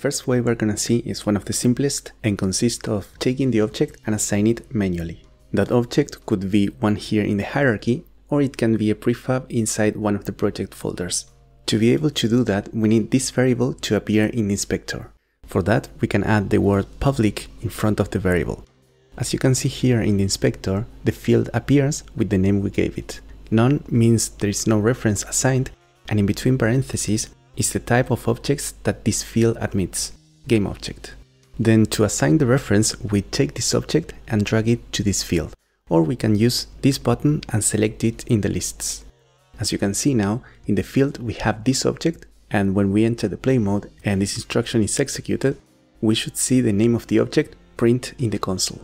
first way we're gonna see is one of the simplest and consists of taking the object and assign it manually. That object could be one here in the hierarchy, or it can be a prefab inside one of the project folders. To be able to do that, we need this variable to appear in the inspector. For that, we can add the word public in front of the variable. As you can see here in the inspector, the field appears with the name we gave it. None means there is no reference assigned, and in between parentheses is the type of objects that this field admits, GameObject. Then to assign the reference, we take this object and drag it to this field, or we can use this button and select it in the lists. As you can see now, in the field we have this object, and when we enter the play mode and this instruction is executed, we should see the name of the object print in the console.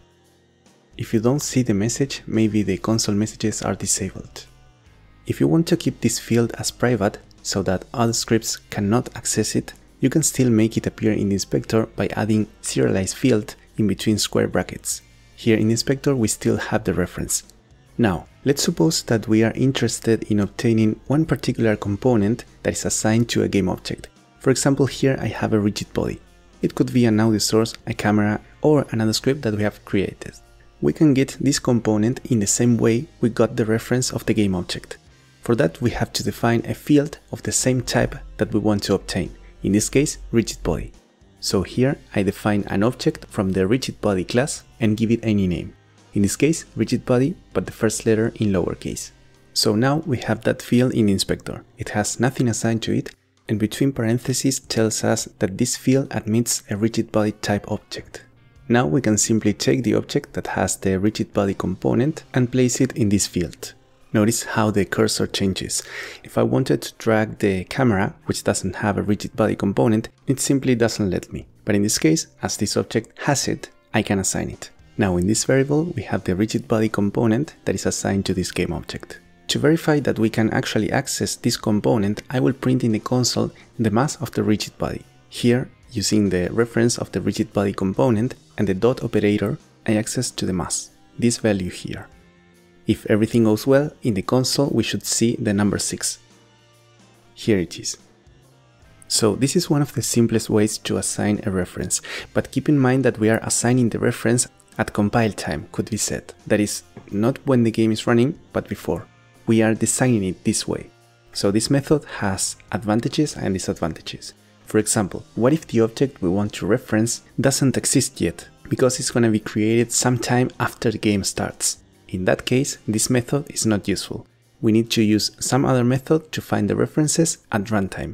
If you don't see the message, maybe the console messages are disabled. If you want to keep this field as private, so that other scripts cannot access it, you can still make it appear in the inspector by adding serialized field in between square brackets. Here in the inspector we still have the reference. Now, let's suppose that we are interested in obtaining one particular component that is assigned to a GameObject. For example, here I have a rigid body. It could be an audio source, a camera, or another script that we have created. We can get this component in the same way we got the reference of the GameObject. For that, we have to define a field of the same type that we want to obtain, in this case, rigid body. So here I define an object from the rigid body class and give it any name. In this case, rigid body, but the first letter in lowercase. So now we have that field in the inspector. It has nothing assigned to it, and between parentheses tells us that this field admits a rigid body type object. Now we can simply take the object that has the rigid body component and place it in this field. Notice how the cursor changes. If I wanted to drag the camera, which doesn't have a rigid body component, it simply doesn't let me. But in this case, as this object has it, I can assign it. Now in this variable, we have the rigid body component that is assigned to this GameObject. To verify that we can actually access this component, I will print in the console the mass of the rigid body. Here, using the reference of the rigid body component and the dot operator, I access to the mass, this value here. If everything goes well, in the console we should see the number 6. Here it is. So this is one of the simplest ways to assign a reference, but keep in mind that we are assigning the reference at compile time, could be said. That is, not when the game is running, but before. We are designing it this way. So this method has advantages and disadvantages. For example, what if the object we want to reference doesn't exist yet, because it's going to be created sometime after the game starts? In that case, this method is not useful. We need to use some other method to find the references at runtime.